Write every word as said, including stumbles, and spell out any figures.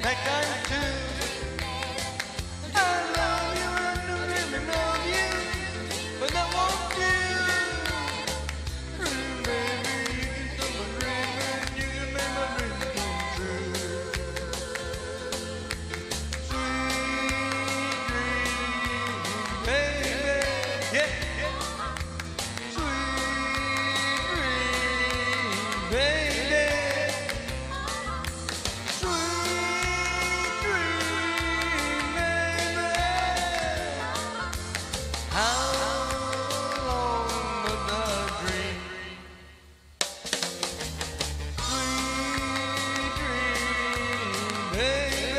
like I do. I love you and I'm dreaming of you, but I want you. Baby, you can stop my dream and you can make my dreams come true. Sweet dream, baby, yeah, yeah. Sweet dream, baby. Sweet dream, baby. How long must I dream? Sweet dream, baby.